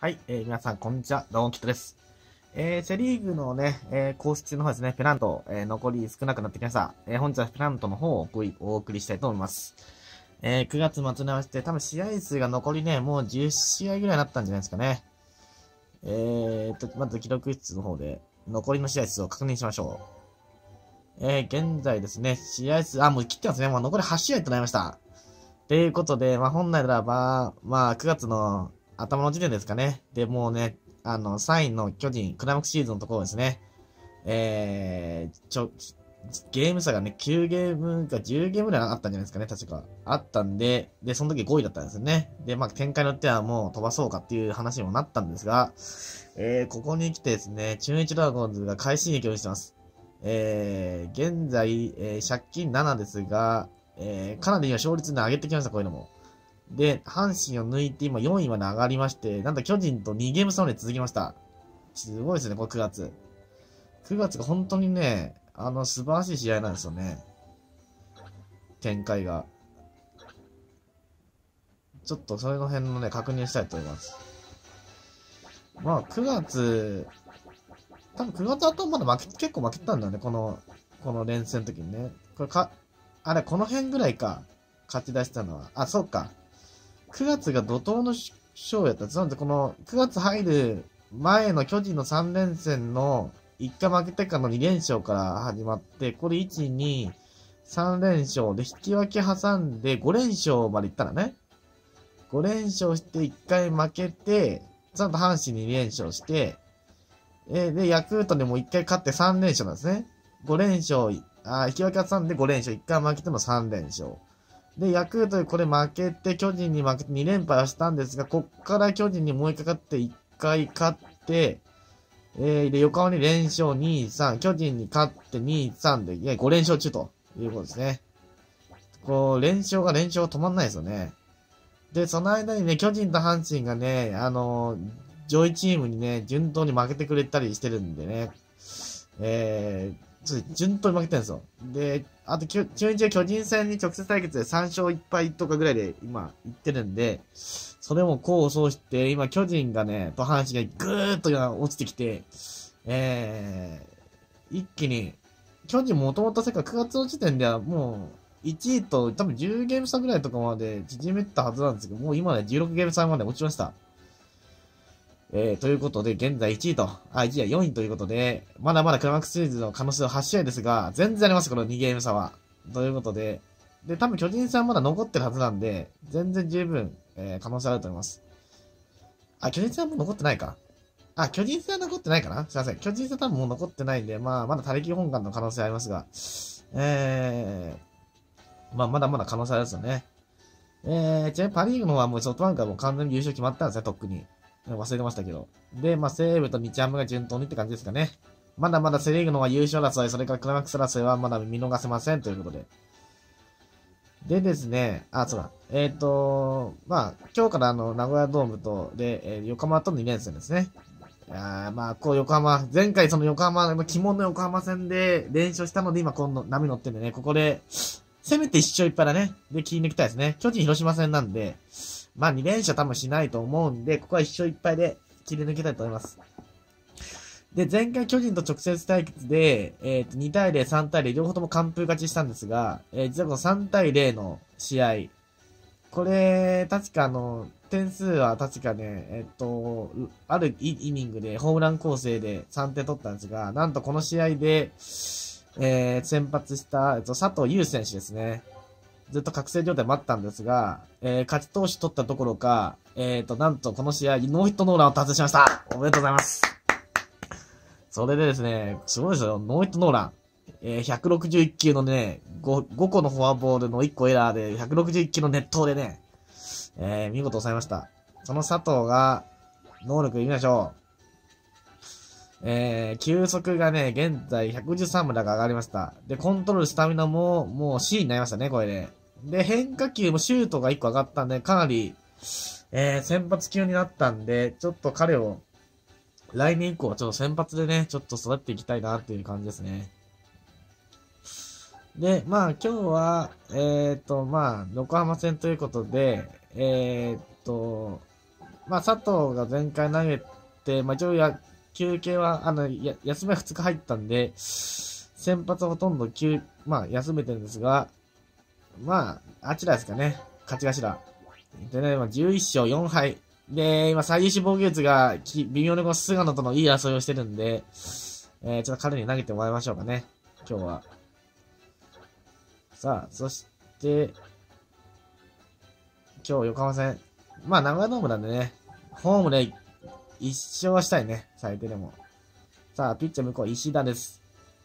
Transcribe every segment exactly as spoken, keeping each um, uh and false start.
はい、えー、皆さん、こんにちは。どうも、キットです。えー、セリーグのね、えー、公式中の方ですね、ペナント、えー、残り少なくなってきました。えー、本日はペナントの方をお送りお送りしたいと思います。えー、くがつ末に合わせて、多分試合数が残りね、もうじゅっしあいぐらいになったんじゃないですかね。えーと、まず記録室の方で、残りの試合数を確認しましょう。えー、現在ですね、試合数、あ、もう切ってますね。もう残りはち試合となりました。ということで、まあ、本来ならば、まあ、くがつの頭の時点ですかね。で、もうね、あの、さんいの巨人、クライマックスシーズンのところですね。えー、ちょ、ゲーム差がね、きゅうゲームかじゅうゲームぐらいあったんじゃないですかね、確か。あったんで、で、その時ごいだったんですよね。で、まあ、展開によってはもう飛ばそうかっていう話にもなったんですが、えー、ここに来てですね、中日ドラゴンズが快進撃をしてます。えー、現在、えー、借金ななですが、えー、かなり勝率ね、上げてきました、こういうのも。で、阪神を抜いて今よんいまで上がりまして、なんと巨人とにゲーム差まで続きました。すごいですね、これくがつ。くがつが本当にね、あの、素晴らしい試合なんですよね。展開が。ちょっとそれの辺のね、確認したいと思います。まあ、くがつ、多分くがつ頭まだ負け、結構負けたんだよね、この、この連戦の時にね。これか、あれ、この辺ぐらいか。勝ち出したのは。あ、そうか。くがつが怒涛の勝やった。なので、このくがつ入る前の巨人のさん連戦のいっかい負けてからのに連勝から始まって、これいち、に、さん連勝で引き分け挟んでご連勝までいったらね。ご連勝していっかい負けて、ちゃんと阪神に連勝して、えー、で、ヤクルトでもいっかい勝ってさん連勝なんですね。ご連勝、あ、引き分け挟んでご連勝、いっかい負けてもさん連勝。で、ヤクルトでこれ負けて、巨人に負けてに連敗はしたんですが、こっから巨人にもういっかい勝っていっかい勝って、えー、で、横浜に連勝に、さん、巨人に勝ってに、さんで、いや、ご連勝中ということですね。こう、連勝が連勝止まんないですよね。で、その間にね、巨人と阪神がね、あのー、上位チームにね、順当に負けてくれたりしてるんでね、えー、ちょっと順当に負けてるんですよ。で、あと、中日は巨人戦に直接対決でさん勝いっ敗とかぐらいで今行ってるんで、それも功を奏して、今巨人がね、と阪神がぐーっと落ちてきて、えー、一気に、巨人もともと世界くがつの時点ではもう、いちいと多分じゅうゲーム差ぐらいとかまで縮めたはずなんですけど、もう今ねじゅうろくゲーム差まで落ちました。えー、ということで、現在いちいと、あ、いちいはよんいということで、まだまだクライマックスシリーズの可能性ははち試合ですが、全然あります、このにゲーム差は。ということで、で、多分巨人戦まだ残ってるはずなんで、全然十分、えー、可能性あると思います。あ、巨人戦はもう残ってないか。あ、巨人戦は残ってないかなすいません。巨人戦多分もう残ってないんで、まあ、まだ他力本願の可能性ありますが、えー、まあ、まだまだ可能性ありますよね。えー、ちなみにパリーグの方はもうソフトバンクはもう完全に優勝決まったんですね、とっくに。忘れてましたけど。で、まあ、西武と日ハムが順当にって感じですかね。まだまだセリーグの方は優勝争い、それからクライマックス争いはまだ見逃せませんということで。でですね、あ、そうだ。えっ、ー、と、まあ、今日からあの、名古屋ドームと、で、えー、横浜とに連戦ですね。あまあ、こう横浜、前回その横浜の鬼門の横浜戦で連勝したので今今度波乗ってんでね、ここで、せめて一勝一敗だね。で、切り抜きたいですね。巨人広島戦なんで、まあに連勝多分しないと思うんで、ここは一勝一敗で切り抜けたいと思います。で、前回巨人と直接対決で、えっと、に対ゼロ、さん対ゼロ、両方とも完封勝ちしたんですが、えー、実はこのさん対ゼロの試合、これ、確かあの、点数は確かね、えっと、あるイニングでホームラン構成でさんてん取ったんですが、なんとこの試合で、えー、先発した、えっと、佐藤優選手ですね。ずっと覚醒状態待ったんですが、えー、勝ち投手取ったところか、えっと、なんとこの試合、ノーヒットノーランを達成しました。おめでとうございます。それでですね、すごいですよ、ノーヒットノーラン。えー、ひゃくろくじゅういち球のね、5、ご個のフォアボールのいっこエラーで、ひゃくろくじゅういち球の熱投でね、えー、見事抑えました。その佐藤が、能力見ましょう。えー、球速がね、現在ひゃくじゅうさんまで上がりました。で、コントロール、スタミナも、もう C になりましたね、これで。で、変化球もシュートがいっこ上がったんで、かなり、えー、先発級になったんで、ちょっと彼を、来年以降はちょっと先発でね、ちょっと育っていきたいなっていう感じですね。で、まあ今日は、えっと、まあ、横浜戦ということで、えっと、 まあ、佐藤が前回投げて、まあ、一応や、休憩は、あの、や、休みはふつか入ったんで、先発はほとんど休、まあ、休めてるんですが、まあ、あちらですかね。勝ち頭。でね、まあ、じゅういっしょうよんはい。で、今、最優秀防御率がき、微妙にこの菅野とのいい争いをしてるんで、えー、ちょっと彼に投げてもらいましょうかね。今日は。さあ、そして、今日横浜戦。まあ、名古屋ドームなんでね、ホームで一勝はしたいね。最低でも。さあ、ピッチャー向こう、石田です。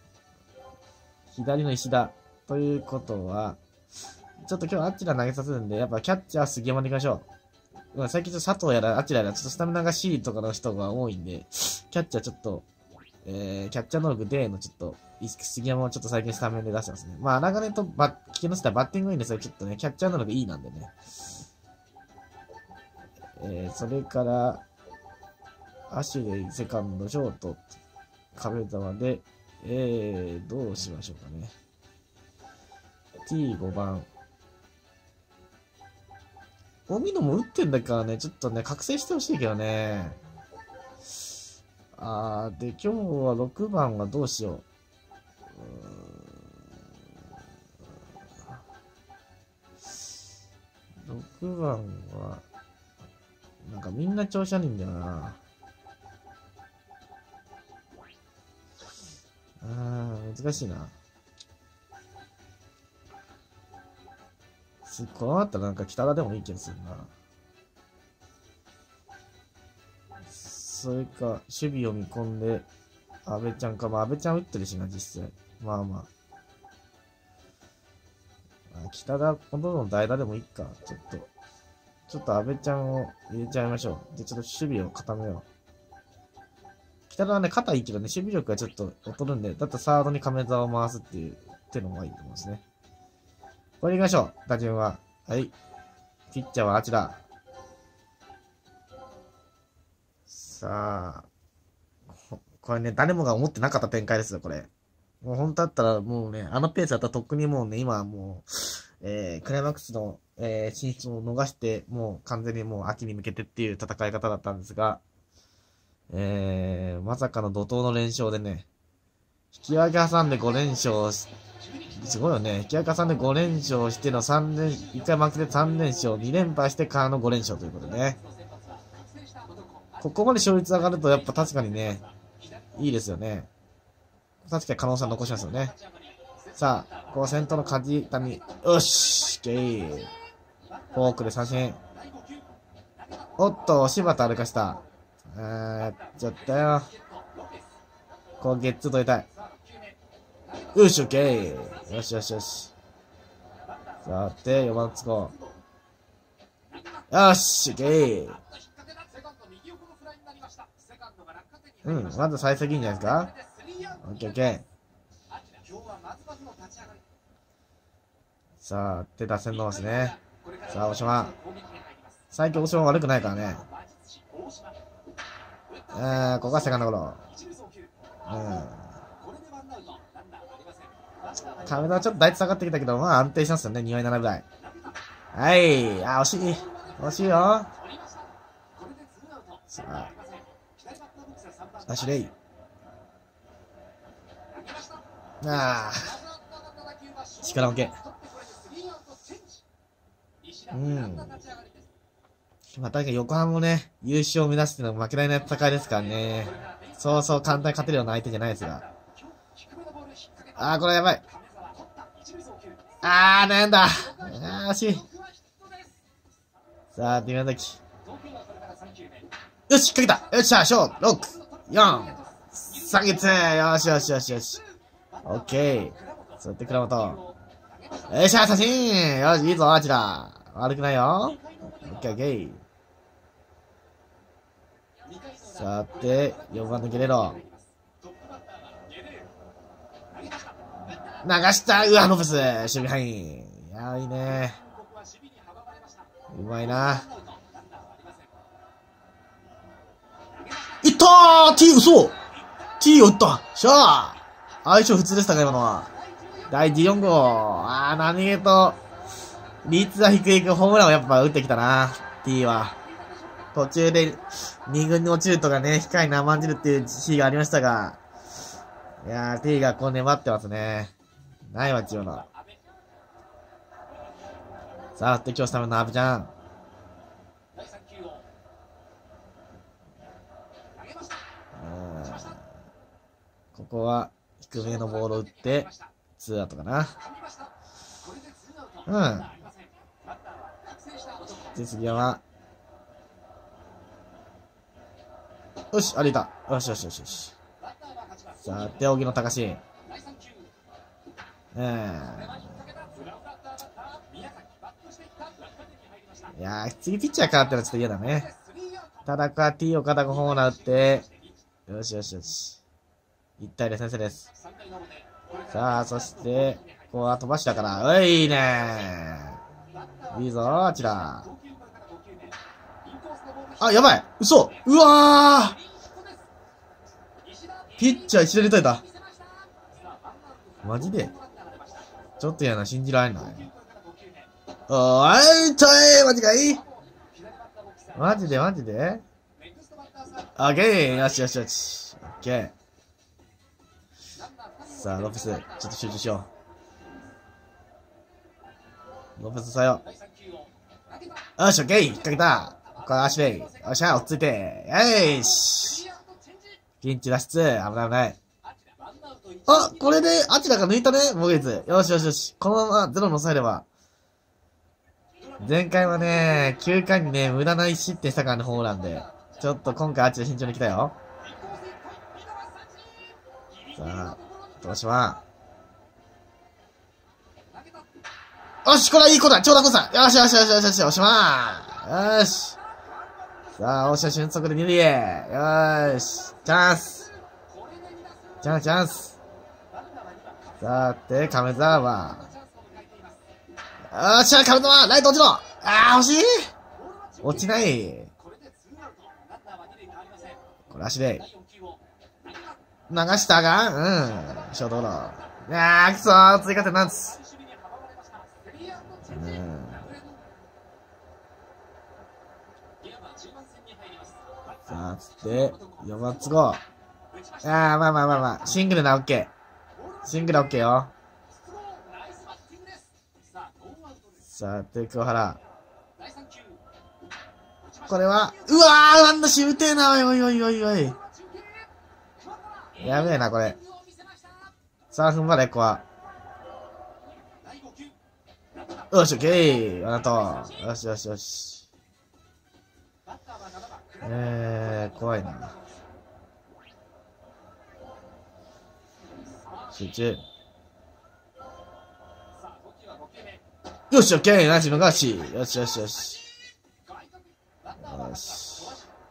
左の石田。ということは、ちょっと今日あっちら投げさせるんで、やっぱキャッチャー杉山でいきましょう。最近ちょっと佐藤やらあっちらやらちょっとスタミナが C とかの人が多いんで、キャッチャーちょっと、えー、キャッチャー能力 D のちょっと、杉山をちょっと最近スタメンで出してますね。まあ、長年とバッ、危険のせたバッティングいいんですよ。ちょっとね、キャッチャー能力いいなんでね。えー、それから、アシュレイ、セカンド、ショート、壁沢で、えー、どうしましょうかね。ティーご 番。荻野も打ってんだからね、ちょっとね、覚醒してほしいけどね。あー、で、今日はろくばんはどうしよう。ろくばんは、なんかみんな調子悪いんだよな。あー、難しいな。この後なんか北田でもいい気がするな。それか、守備を見込んで、安倍ちゃんか。まあ、安倍ちゃん打ってるしな、実際。まあまあ。北田、今度の代打でもいいか。ちょっと。ちょっと安倍ちゃんを入れちゃいましょう。で、ちょっと守備を固めよう。北田はね、肩いいけどね、守備力がちょっと劣るんで、だったらサードに亀沢を回すっていう手の方がいいと思うんですね。これ行きましょう。打順は。はい。ピッチャーはあちら。さあ。これね、誰もが思ってなかった展開ですよ、これ。もう本当だったら、もうね、あのペースだったらとっくにもうね、今はもう、えー、クライマックスの、えー、進出を逃して、もう完全にもう秋に向けてっていう戦い方だったんですが、えー、まさかの怒涛の連勝でね、引き分け挟んでごれんしょうし、すごいよね。引き分け挟んでごれんしょうしてのさん連、いっかい負けてさんれんしょう、に連敗してからのごれんしょうということでね。ここまで勝率上がるとやっぱ確かにね、いいですよね。確かに可能性は残しますよね。さあ、ここ先頭の梶谷。よし、ゲイ。フォークで三振。おっと、柴田歩かした。あー、やっちゃったよ。こう、ゲッツー取りたい。よし、オッケー。よしよしよし。さて、よばんつこう。よし、オッケー。うん、まず幸先いいんじゃないですか。オッケーオッケー。さあ、手出せんのですね。さあ、大島。最近大島悪くないからね。えー、ここはセカンドゴロ。うん。亀田はちょっと台下がってきたけど、まあ安定してますよね。にわいななぐらい。はい。あ、惜しい。惜しいよ。さあ。アシュレイ。ああ。力負け。うん。また横浜もね、優勝を目指しての負けられない戦いですからね。そうそう簡単に勝てるような相手じゃないですが。ああ、これやばい。ああ、悩んだ。ああ、惜しい。さあ、ディフェンダーキ。よし、かけた。よっしゃ、ショー、ろく、よん、さんげつ。よしよしよしよし。オッケー。そうやって倉本。よっしゃ、写真。よし、いいぞ、あちら。悪くないよ。オッケーオッケー。さて、よんばんのゲレロ。流した。うわ、ロペス。守備範囲。いや、いいね。うまいな。いったー !T、嘘 !T を打ったしゃあ相性普通でしたか、今のは。だいじゅうよん号。あー、何気と、率は低いけど、ホームランをやっぱ打ってきたな。T は。 途中でに軍に落ちるとかね、控えに甘んじるっていう日がありましたが、いやー、T がこう粘ってますね。ないわ、千代の。さあ、って今日スタメンの阿部ちゃん。ここは低めのボールを打って、ツーアウトかな。うん。で、次は、よし、歩いた。よしよしよしよし。さて、荻野隆史。うん。いやー、次ピッチャー変わったらちょっと嫌だね。ただか T 岡田がホームラン打って、よしよしよし。いち対ゼロ先生です。さあ、そして、ここは飛ばしたから、おい、いいねー。いいぞ、あちら。あ、やばい嘘うわーピッチャー一塁出いた。マジでちょっと嫌な、信じられない。おーい、ちょいマジかいマジでマジでオッケーよしよしよし。オッケー。さあ、ロペス、ちょっと集中しよう。ロペスさよ。よし、オッケー引っ掛けた。ここは足で。よっしゃ、落ち着いて。よし。ピンチ脱出。危ない危ない。あ、これで、アチラが抜いたね、モゲズ。よしよしよし。このままゼロに抑えれば。前回はね、きゅうかいにね、無駄な一失点したからね、ホームランで。ちょっと今回アチラ慎重に来たよ。さあ、どうしまよし、これはいい子だ長打子さんよしよしよしよしよし、おしまーよし。さあ、おしゃ俊足で二塁へ。よーし。チャンス。チャンス、チャンス。さて、亀沢は。よっしゃ、亀沢ライト落ちろあー、惜しい落ちない。これ足で。流したがうん。ショートゴロ。いやー、くそー、追加点なんつ。うん。さあ、つって、よんばん都合。ああ、まあまあまあまあ、シングルな、オッケー。シングルオッケーよ。さて、桑原。これは、うわー、なんだし、打てえな、おいおいおいおいおい。やべえな、これ。さあ、踏ん張れ、ここは。よし、オッケー。あなた。よしよしよし。えー、怖いな。集中。よし、オッケー。ナイスのガシ。よしよしよし。よし。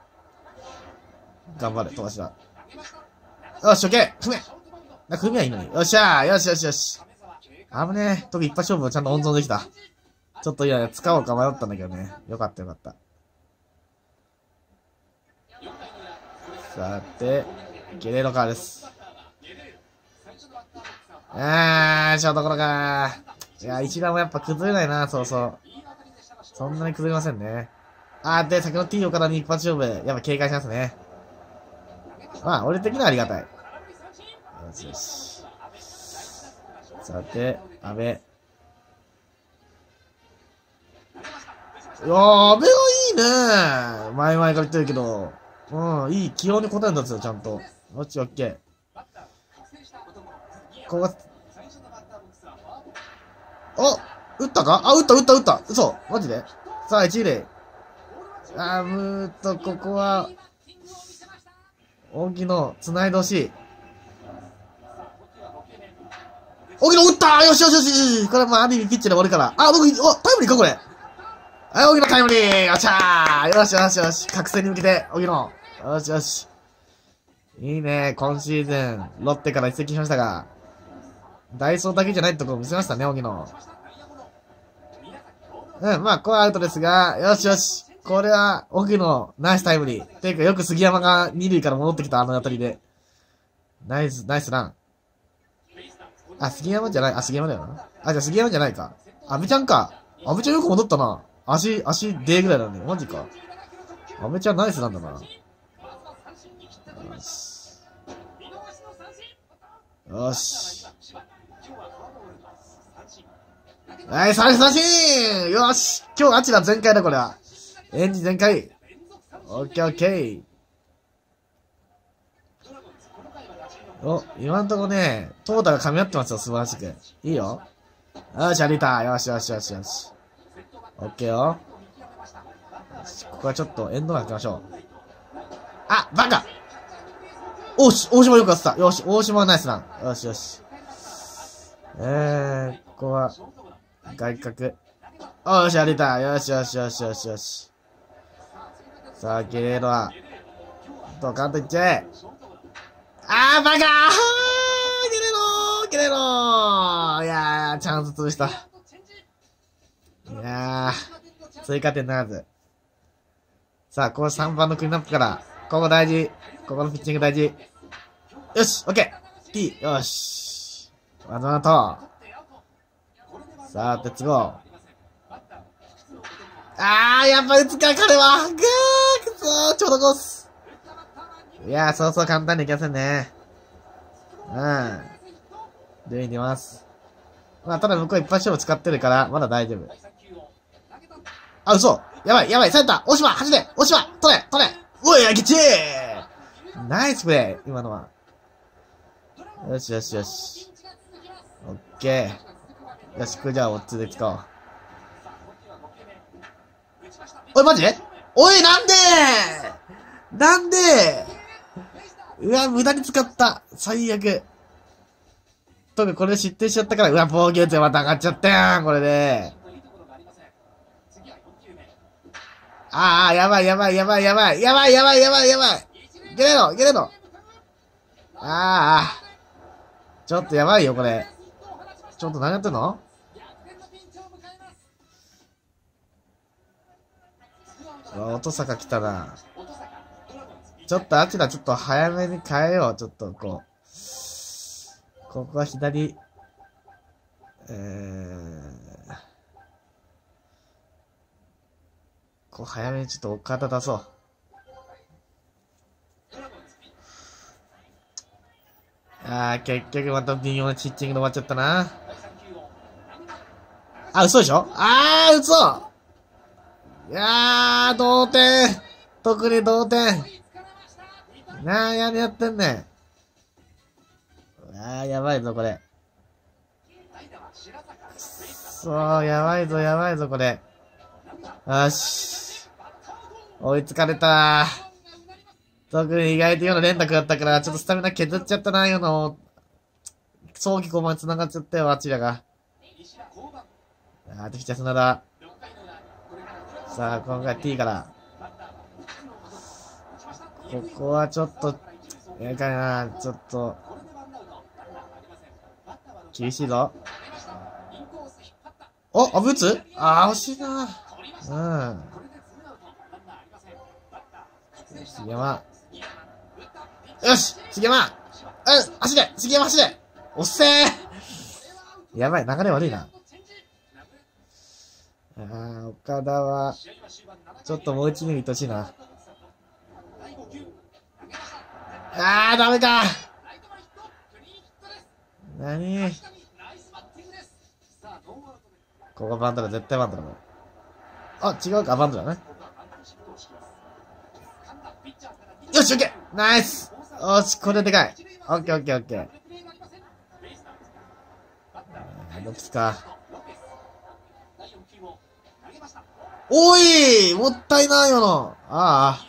頑張れ、飛ばしだ。よし、オッケー。踏め。なんか踏みはいいのに。よっしゃー。よしよしよし。危ねえ。特に一発勝負をちゃんと温存できた。ちょっといや、使おうか迷ったんだけどね。よかったよかった。さて、ゲレーロカーです。あー、ショートゴロかー。いや、一段もやっぱ崩れないな、そうそう。そんなに崩れませんね。あー、で、先の T 岡田に一発勝負、やっぱ警戒しますね。まあ、俺的にはありがたい。よしよし。さて、阿部。いやー、阿部がいいね。前々から言ってるけど。うん、いい、起用に応えるんだつよ、ちゃんと。オッチオッケー。ここが、あ、打ったかあ、打った、打った、打った。嘘マジでさあ、一塁。あー、むーっと、ここは、荻野、繋いでほしい。荻野打ったよしよしよしこれもある意味ピッチで終わるから。あ、僕、お、タイムリーかこれ。はい、荻野タイムリーよっしゃーよしよしよし覚醒に向けて、荻野。よしよし。いいね。今シーズン、ロッテから移籍しましたが、ダイソーだけじゃないところを見せましたね、荻野。うん、まあ、これはアウトですが、よしよし。これは、荻野、ナイスタイムリー。ていうか、よく杉山が二塁から戻ってきた、あのあたりで。ナイス、ナイスラン。あ、杉山じゃない、あ、杉山だよな。あ、じゃあ杉山じゃないか。阿部ちゃんか。阿部ちゃんよく戻ったな。足、足、でぐらいだね。マジか。 アメちゃんナイスなんだな。よし。よし。はい、三振三振よし今日アチラ全開だ、これは。エンジン全開。オッケーオッケー。お、今んとこね、トータが噛み合ってますよ、素晴らしく。いいよ。よし、歩いた。よしよしよしよし。オッケーよ。よし、ここはちょっとエンドラン行きましょう。あ、バカおし、大島よくやってた。よし、大島はナイスラン。よしよし。えー、ここは、外角。よし、歩いた。よしよしよしよしよし。さあ、ゲレーロは、ドカンといっちゃえ。あー、バカーゲレローゲレローいやー、チャンス潰した。いやー、追加点ならず。さあ、ここさんばんのクリーンアップから、ここ大事。ここのピッチング大事。よし、オッケー !T、よし。ワンアウト。さあ、レッツゴー。あー、やっぱ打つか、彼は。ぐー、くそー、ちょうどコース。いやー、そうそう簡単にいきませんね。うん。塁に出ます。まあ、ただ向こう一発勝負使ってるから、まだ大丈夫。あ、嘘やばい、やばい、センター大島走れ大島取れ取れおい、あきちーナイスプレイ今のは。よしよしよし。オッケー。よし、これじゃあ、オッズで使おう。おい、マジおい、なんでなんでうわ、無駄に使った。最悪。特にこれで失点しちゃったから、うわ、防御率がまた上がっちゃったやん、これで。ああ、やばいやばいやばいやばい。やばいやばいやばいやばい。ゲレロゲレロああ。ちょっとやばいよ、これ。ちょっと何やってんの音坂来たな。ちょっとあちらちょっと早めに変えよう。ちょっとこう。ここは左。えー、こう早めにちょっと岡田出そう。あー、結局また微妙なチッチングで終わっちゃったな。あ、嘘でしょあー、嘘いやー、同点特に同点なあ、やめやってんねん。あー、やばいぞ、これ。そう、やばいぞ、やばいぞ、これ。よし。追いつかれた。特に意外と今の連絡だったから、ちょっとスタミナ削っちゃったな、今の。早期後半繋がっちゃったよ、あちらが。あー、ピッチャー砂田。さあ、今回 T から。ここはちょっと、やかいな、ちょっと。厳しいぞ。お、あ、打つあー、惜しいな。うん。杉山。よし杉山うん走れ杉山走れおっせーやばい、流れ悪いな。あー、岡田は、ちょっともう一年いってほしいな。あー、ダメかなにここバントだ、絶対バントだもん。あ、違うか、バントだね。よし、オッケーナイスよし、これでかいオッケーオッケーオッケー。どっちか。おいもったいないよのああ。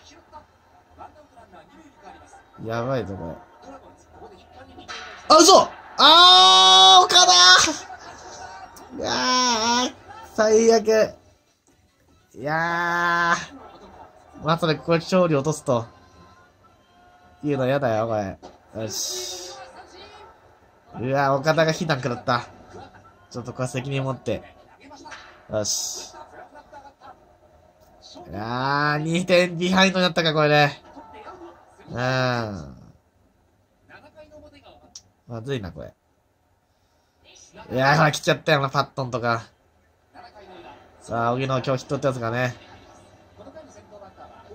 やばいぞ、これ。あ、嘘あー、岡田いやー、最悪。いやー、まさでここで勝利落とすと。いうのやだよ、これ。よし。うわー、岡田が非難食らった。ちょっとこれ責任持って。よし。いやー、にてんビハインドになったか、これで。うん。まずいな、これ。いやー、ほら、来ちゃったよな、パットンとか。さあ、荻野今日ヒットってやつがね。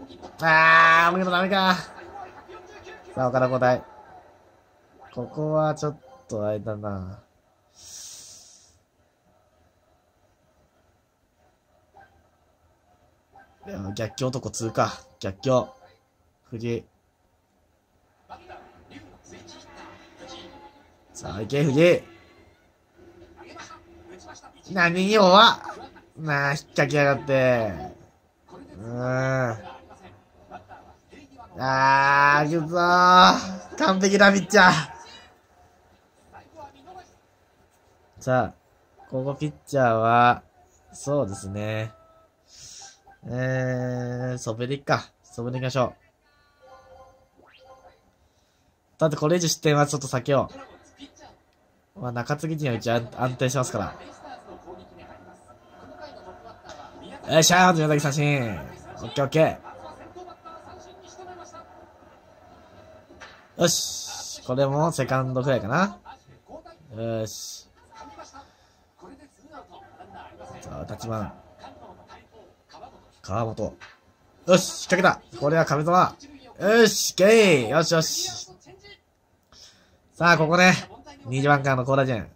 あー、俺もダメか。さあ、岡田交代。ここはちょっとあれだな。いや、逆境男通過。逆境。藤井。さあ、行け、藤井。何よはなあ、引っ掛けやがって。うーん。あー、くそー。完璧だ、ピッチャー。さあ、ここピッチャーは、そうですね。えー、ソベリか。ソベリ行きましょう。だってこれ以上失点はちょっと避けよう。まあ、中継ぎ陣はうち安定しますから。よっしゃー、宮崎三振。オッケーオッケー。よし。これもセカンドフライかな。よし。さあ、タッチマン。川本。よし、引っ掛けた。これは壁玉。よし、ゲイ。よしよし。さあ、ここね。にじばんからのコーラジェン。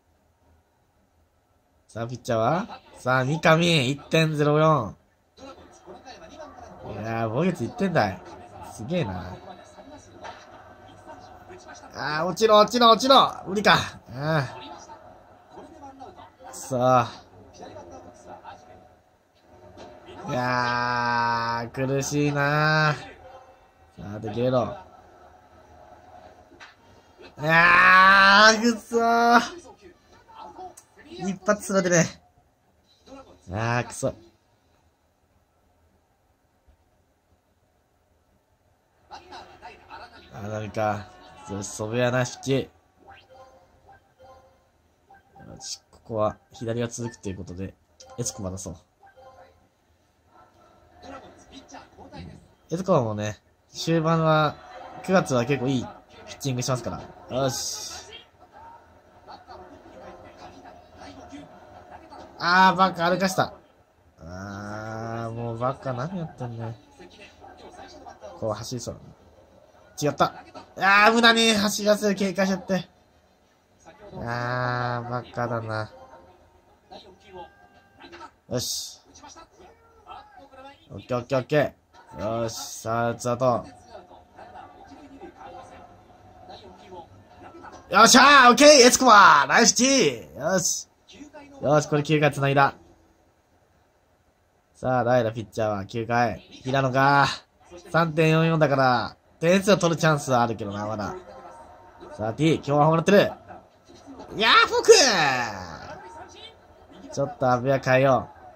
さあ、ピッチャーはさあ、三上。いってんゼロよん。いやー、防御率いってんだい。すげえな。あー、落ちろ、落ちろ、落ちろ。無理か。あー。さあ。いやー、苦しいなー。さあ、でけろ。いやー、くそー。一発すらでね。あー、くそ。あ、ダメか。よし、ソブやな、引き。よし、ここは左が続くということで、エツコマ出そう。エツコマもね、終盤は、くがつは結構いいピッチングしますから。よし。あー、バカ歩かした。あー、もうバカ何やってんね。こう走りそう。違った。あー、無駄に走らせる警戒しちゃって。あー、バカだな。よし。オッケーオッケーオッケー。よし、さあ、ツーアウト。よっしゃー、オッケー、エツコマナイスチー。よし。よし、これきゅうかい繋いだ。さあ、代打ピッチャーはきゅうかい。平野か。さんてんよんよん だから、点数を取るチャンスはあるけどな、まだ。さあ、T、今日はもらってる。いやー、フォークちょっとアベア変えよう。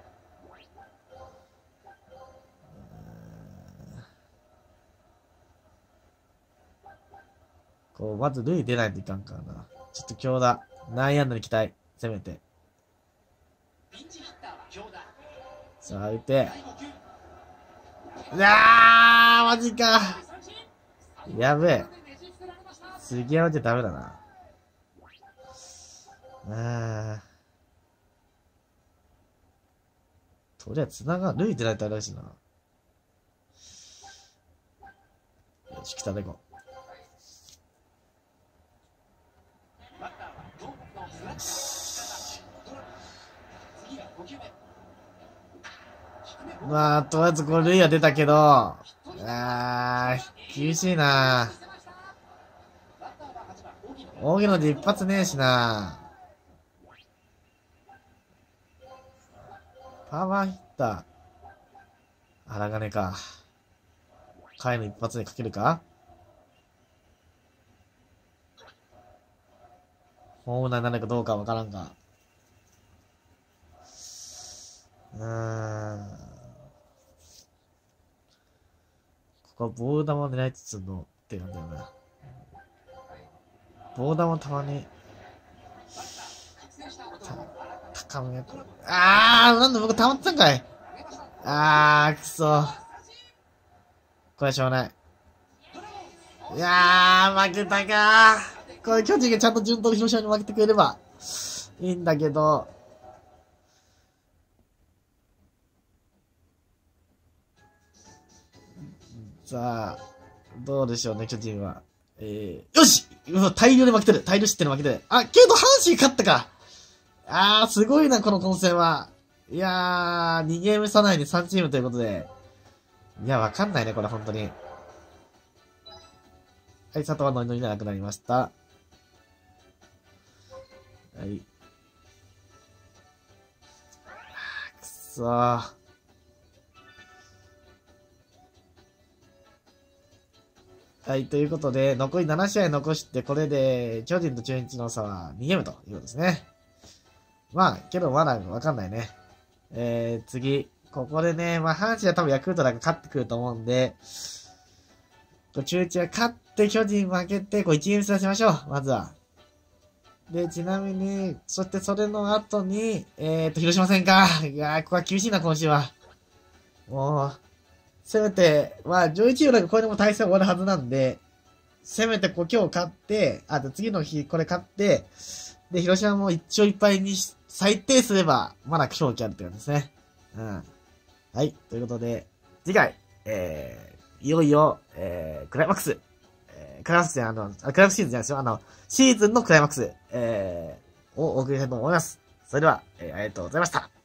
こう、まず塁出ないといかんからな。ちょっと強打。内野安打に期待。せめて。さあ、打って。いやー、マジか。やべえ。杉山ってダメだな。あー。とりあえず繋が、塁出ないとあれだしな。よし、来たでこ。まあ、とりあえずこれ塁は出たけど、あー、厳しいな。大木ので一発ねえしな。パワーヒッター。荒金か。回の一発でかけるか。ホームランになるかどうかわからんが。うーん。ここはボール球を狙いつつのってなんだよな。ボール球たまに、た、高めやつ。あー、なんだ僕溜まってたんかい。あー、くそ。これはしょうがない。いやー、負けたかー。これ巨人がちゃんと順当に広島に負けてくれればいいんだけど。 さあ、どうでしょうね、巨人は。えー、よしうわ、大量で負けてる。大量失点で負けてる。あ、けど阪神勝ったか。あー、すごいな、この混戦は。いやー、にゲーム差内でさんチームということで。いや、わかんないね、これ、本当に。はい、佐藤はノリノリでなくなりました。はい。くそー。はい、ということで、残りなな試合残して、これで、巨人と中日の差はにゲームということですね。まあ、けどまだわかんないね。えー、次。ここでね、まあ、阪神は多分ヤクルトだから勝ってくると思うんで、中日は勝って巨人負けて、こういちゲーム差しましょう。まずは。で、ちなみに、そしてそれの後に、えーと、広島戦か。いやー、ここは厳しいな、今週は。もう、せめて、まあ、上位チームなんかこれでも対戦終わるはずなんで、せめてこう今日勝って、あと次の日これ勝って、で、広島も一勝一敗に最低すれば、まだ勝機あるって感じですね。うん。はい。ということで、次回、えー、いよいよ、えー、クライマックス。えー、クライマックスじゃあの、クライマックスシーズンじゃないですよ。あの、シーズンのクライマックス、えー、をお送りしたいと思います。それでは、えー、ありがとうございました。